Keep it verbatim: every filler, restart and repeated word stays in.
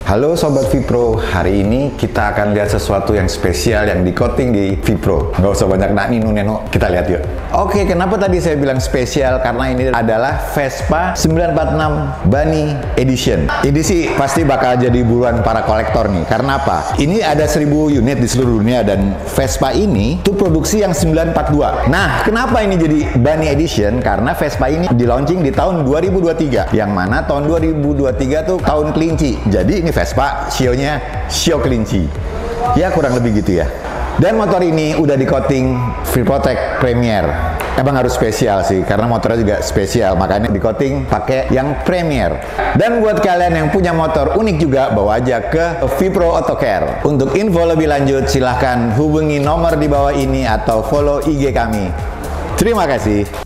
Halo Sobat Vipro, hari ini kita akan lihat sesuatu yang spesial yang di coating di Vipro. Nggak usah banyak nak ninu neno, kita lihat yuk. Oke, kenapa tadi saya bilang spesial? Karena ini adalah Vespa sembilan empat enam Bunny Edition. Ini sih pasti bakal jadi buruan para kolektor nih. Karena apa? Ini ada seribu unit di seluruh dunia dan Vespa ini tuh produksi yang sembilan empat dua. Nah, kenapa ini jadi Bunny Edition? Karena Vespa ini di launching di tahun dua ribu dua puluh tiga. Yang mana tahun dua ribu dua puluh tiga tuh tahun kelinci. Jadi ini Vespa sionya sio kelinci. Ya kurang lebih gitu ya. Dan motor ini udah di coating Free Protect Premier. Emang harus spesial sih karena motornya juga spesial, makanya di coating pakai yang Premier. Dan buat kalian yang punya motor unik juga, bawa aja ke Vipro Auto Care. Untuk info lebih lanjut silahkan hubungi nomor di bawah ini atau follow I G kami. Terima kasih.